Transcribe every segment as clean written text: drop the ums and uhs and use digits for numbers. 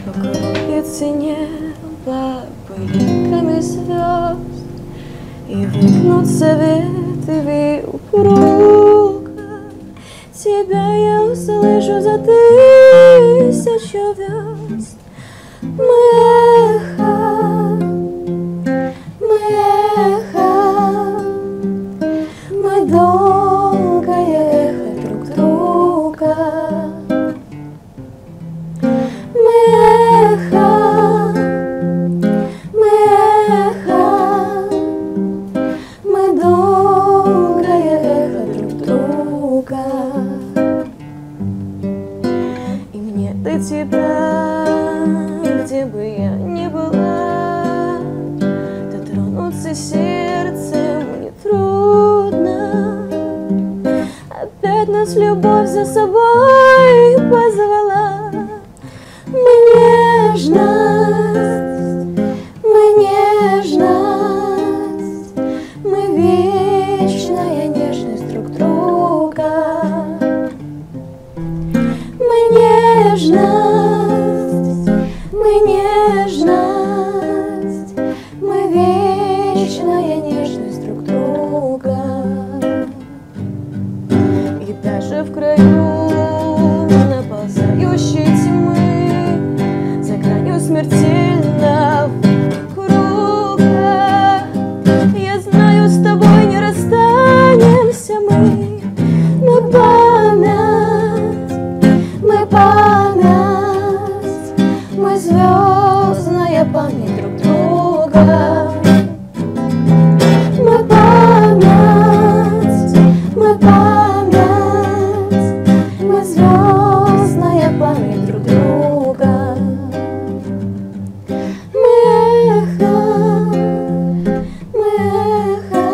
покроется небо пылинками звезд, и выгнутся ветви упруга. Тебя я услышу за 1000 верст. Мы эхо, мы долгое эхо друг друга. Мы эхо, мы долгое эхо друг друга. И мне до тебя, где бы я ни была, дотронуться сердцем нетрудно. Опять нас любовь за собой позвала. Мы нежность, мы вечная нежность друг друга. Мы нежность, мы вечная нежность друг друга. И даже в краю наползающей тьмы, за гранью смертельного круга, я знаю, с тобой не расстанемся мы. Мы память, мы звездная память друг друга. Мы память, мы звездная память друг друга. Мы эхо,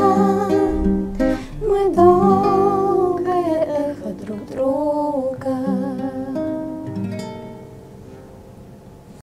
мы долгое эхо друг друга.